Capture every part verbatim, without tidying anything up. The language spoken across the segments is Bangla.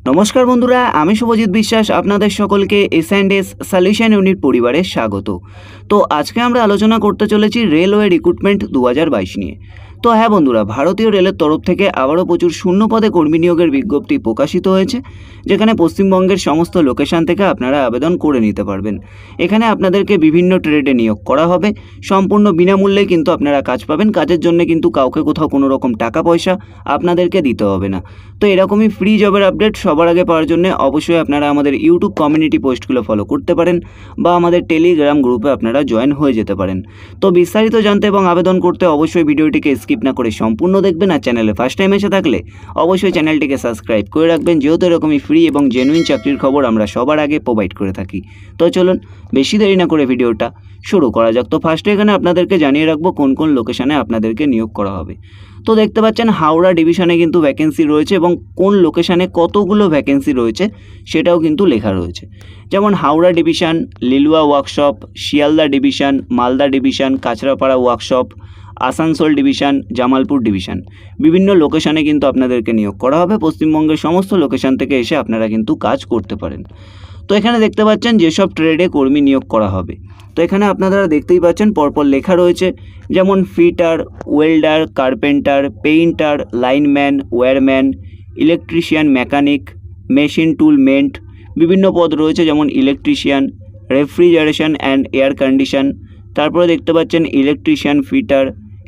नमस्कार बंधुरा आमी शुभजित विश्वास आपनादेर सकलके S and S solution unit परिवारे स्वागत। तो आज के आमरा आलोचना करते चलेछि रेलवे रिक्रुटमेंट दो हज़ार बाईस निये। तो हाँ बंधुरा भारतीय रेलेर तरफ थेके आबारो प्रचुर शून्य पदे कर्मी नियोगेर विज्ञप्ति प्रकाशित हयेछे, जेखाने पश्चिमबंगेर समस्त लोकेशन थेके आपनारा आवेदन करे निते पारबेन। एखाने आपनादेरके विभिन्न ट्रेडे नियोग करा हबे, सम्पूर्ण बिनामूल्ये किन्तु आपनारा काज पाबेन। काजेर जन्य किन्तु काउके कोथाओ कोनो रकम टाका पयसा आपनादेरके दिते हबे ना। तो एरकमई फ्री जबेर आपडेट सबार आगे पाওয়ার জন্য অবশ্যই আপনারা আমাদের ইউটিউব কমিউনিটি পোস্টগুলো ফলো করতে পারেন বা আমাদের টেলিগ্রাম গ্রুপে আপনারা জয়েন হয়ে যেতে পারেন। তো বিস্তারিত জানতে এবং আবেদন করতে অবশ্যই ভিডিওটিকে স্কিপ না করে সম্পূর্ণ দেখবেন। আর চ্যানেলে ফার্স্ট টাইম এসে থাকলে অবশ্যই চ্যানেলটিকে সাবস্ক্রাইব করে রাখবেন, যেহেতু এরকমই ফ্রি এবং জেনুইন চাকরির খবর আমরা সবার আগে প্রোভাইড করে থাকি। তো চলুন বেশি দেরি না করে ভিডিওটা শুরু করা যাক। তো ফার্স্টে এখানে আপনাদেরকে জানিয়ে রাখবো কোন কোন লোকেশনে আপনাদেরকে নিয়োগ করা হবে। তো দেখতে পাচ্ছেন হাওড়া ডিভিশনে কিন্তু ভ্যাকেন্সি রয়েছে এবং কোন লোকেশনে কতগুলো ভ্যাকেন্সি রয়েছে সেটাও কিন্তু লেখা রয়েছে। যেমন Howrah division, Liluah workshop, Sealdah division, Malda division, Kanchrapara workshop, Asansol division, Jamalpur division, বিভিন্ন লোকেশনে কিন্তু আপনাদেরকে নিয়োগ করা হবে। পশ্চিমবঙ্গের সমস্ত লোকেশন থেকে এসে আপনারা কিন্তু কাজ করতে পারেন। তো এখানে দেখতে পাচ্ছেন যেসব ট্রেডে কর্মী নিয়োগ করা হবে, তো এখানে আপনারা দেখতেই পাচ্ছেন পরপর লেখা রয়েছে, যেমন fitter, welder, carpenter, painter, lineman, wireman, electrician, mechanic, machine tool maintenance, বিভিন্ন পদ রয়েছে যেমন electrician, refrigeration and air condition, তারপরে দেখতে পাচ্ছেন electrician fitter,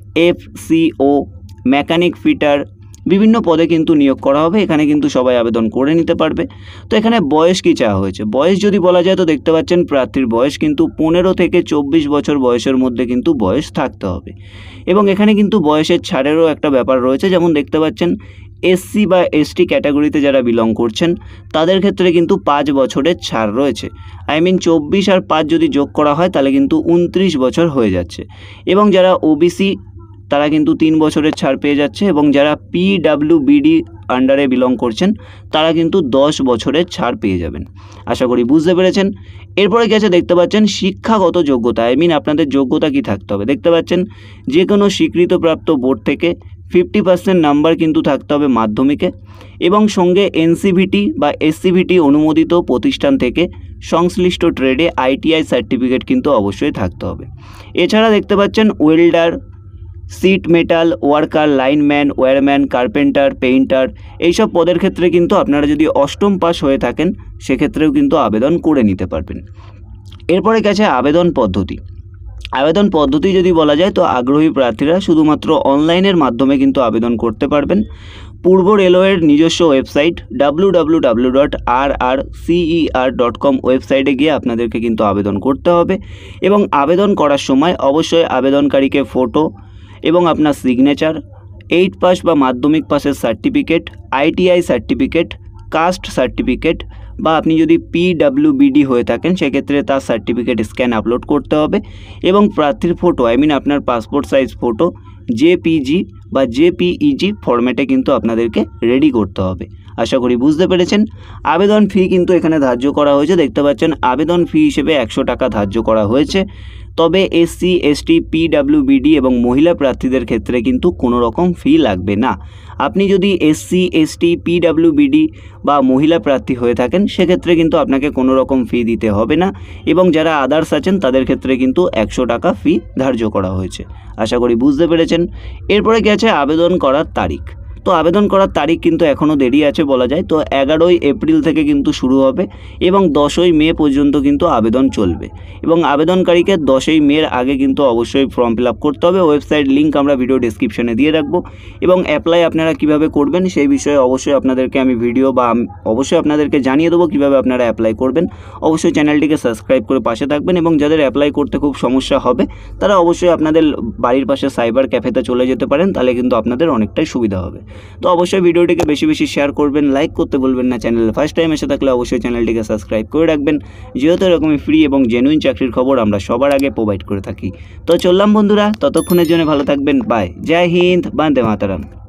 FCO, mechanic fitter, বিভিন্ন পদে কিন্তু নিয়োগ করা হবে। এখানে কিন্তু সবাই আবেদন করে নিতে পারবে। তো এখানে বয়স কি চাওয়া হয়েছে, বয়স যদি বলা যায় তো দেখতে পাচ্ছেন প্রার্থীর বয়স কিন্তু পনেরো থেকে চব্বিশ বছর বয়সের মধ্যে কিন্তু বয়স থাকতে হবে। এবং এখানে কিন্তু বয়সের ছাড়েরও একটা ব্যাপার রয়েছে, যেমন দেখতে পাচ্ছেন এসসি বা এসটি ক্যাটাগরিতে যারা বিলং করছেন তাদের ক্ষেত্রে কিন্তু পাঁচ বছরের ছাড় রয়েছে। আই মিন চব্বিশ আর পাঁচ যদি যোগ করা হয় তাহলে কিন্তু উনত্রিশ বছর হয়ে যাচ্ছে। এবং যারা ওবিসি তারা কিন্তু তিন বছরের ছাড় পেয়ে যাচ্ছে, এবং যারা পিডাব্লিউবিডি আন্ডারে বিলং করছেন তারা কিন্তু দশ বছরের ছাড় পেয়ে যাবেন। আশা করি বুঝতে পেরেছেন। এরপরে গেছে দেখতে পাচ্ছেন শিক্ষাগত যোগ্যতা, আই মিন আপনাদের যোগ্যতা কি থাকতে হবে। দেখতে পাচ্ছেন যে কোনো স্বীকৃতপ্রাপ্ত বোর্ড থেকে ফিফটি পার্সেন্ট নাম্বার কিন্তু থাকতে হবে মাধ্যমিকে, এবং সঙ্গে এনসিভিটি বা এসসিভিটি অনুমোদিত প্রতিষ্ঠান থেকে সংশ্লিষ্ট ট্রেডে আইটিআই সার্টিফিকেট কিন্তু অবশ্যই থাকতে হবে। এছাড়া দেখতে পাচ্ছেন welder, sheet metal worker, lineman, wireman, carpenter, painter, এইসব পদের ক্ষেত্রে কিন্তু আপনারা যদি অষ্টম পাস হয়ে থাকেন সেক্ষেত্রেও কিন্তু আবেদন করে নিতে পারবেন। এরপরে গেছে আবেদন পদ্ধতি। আবেদন পদ্ধতি যদি বলা যায় তো আগ্রহী প্রার্থীরা শুধুমাত্র অনলাইনের মাধ্যমে কিন্তু আবেদন করতে পারবেন। পূর্ব রেলওয়ের নিজস্ব website W W W dot R R CER dot com ওয়েবসাইটে গিয়ে আপনাদেরকে কিন্তু আবেদন করতে হবে। এবং আবেদন করার সময় অবশ্যই আবেদনকারীকে ফটো এবং আপনার সিগনেচার, এইট পাস বা মাধ্যমিক পাসের certificate, ITI certificate, caste certificate, বা আপনি যদি পিডাব্লিউবিডি হয়ে থাকেন সেক্ষেত্রে তার সার্টিফিকেট স্ক্যান আপলোড করতে হবে। এবং প্রার্থীর ফটো আই মিন আপনার পাসপোর্ট সাইজ ফটো জেপিজি বা জেপিইজি ফরম্যাটে কিন্তু আপনাদেরকে রেডি করতে হবে। আশা করি বুঝতে পেরেছেন। আবেদন ফি কিন্তু এখানে ধার্য করা হয়েছে, দেখতে পাচ্ছেন আবেদন ফি হিসেবে একশো টাকা ধার্য করা হয়েছে। তবে এসসি, এসটি, পিডাব্লিউবিডি এবং মহিলা প্রার্থীদের ক্ষেত্রে কিন্তু কোনো রকম ফি লাগবে না। আপনি যদি এসসি, এসটি, পিডাব্লিউবিডি বা মহিলা প্রার্থী হয়ে থাকেন সেক্ষেত্রে কিন্তু আপনাকে কোনো রকম ফি দিতে হবে না, এবং যারা আদার্স আছেন তাদের ক্ষেত্রে কিন্তু একশো টাকা ফি ধার্য করা হয়েছে। আশা করি বুঝতে পেরেছেন। এরপরে গেছে আবেদন করার তারিখ। তো আবেদন করার তারিখ কিন্তু এখনও দেরি আছে বলা যায়। তো এগারোই এপ্রিল থেকে কিন্তু শুরু হবে এবং দশই মে পর্যন্ত কিন্তু আবেদন চলবে। এবং আবেদনকারীকে দশই মের আগে কিন্তু অবশ্যই ফর্ম ফিল আপ করতে হবে। ওয়েবসাইট লিঙ্ক আমরা ভিডিও ডেসক্রিপশনে দিয়ে রাখবো। এবং অ্যাপ্লাই আপনারা কিভাবে করবেন সেই বিষয়ে অবশ্যই আপনাদেরকে আমি ভিডিও বা অবশ্যই আপনাদেরকে জানিয়ে দেবো কীভাবে আপনারা অ্যাপ্লাই করবেন। অবশ্যই চ্যানেলটিকে সাবস্ক্রাইব করে পাশে থাকবেন। এবং যাদের অ্যাপ্লাই করতে খুব সমস্যা হবে তারা অবশ্যই আপনাদের বাড়ির পাশে সাইবার ক্যাফেতে চলে যেতে পারেন, তাহলে কিন্তু আপনাদের অনেকটাই সুবিধা হবে। তো অবশ্যই ভিডিওটিকে বেশি বেশি শেয়ার করবেন, লাইক করতে বলবেন না। চ্যানেলে ফার্স্ট টাইম এসে থাকলে অবশ্যই চ্যানেলটিকে সাবস্ক্রাইব করে রাখবেন, যেহেতু এরকমই ফ্রি এবং জেনুইন চাকরির খবর আমরা সবার আগে প্রোভাইড করে থাকি। তো চললাম বন্ধুরা, ততক্ষণের জন্য ভালো থাকবেন। বাই, জয় হিন্দ, বন্দে মাতরম।